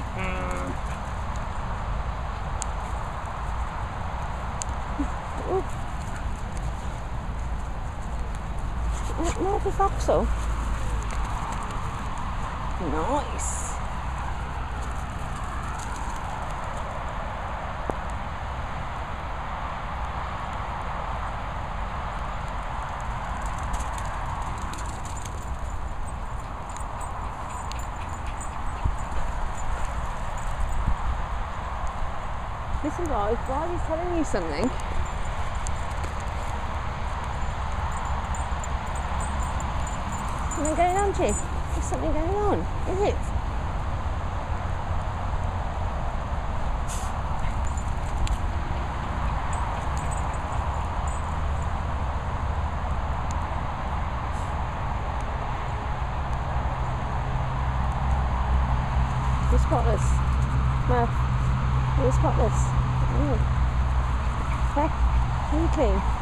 More of a foxhole. Nice. Listen guys, while he's telling you something, something going on, Chief? There's something going on, is it? You're spotless. Murph, you're spotless. Hey, clean.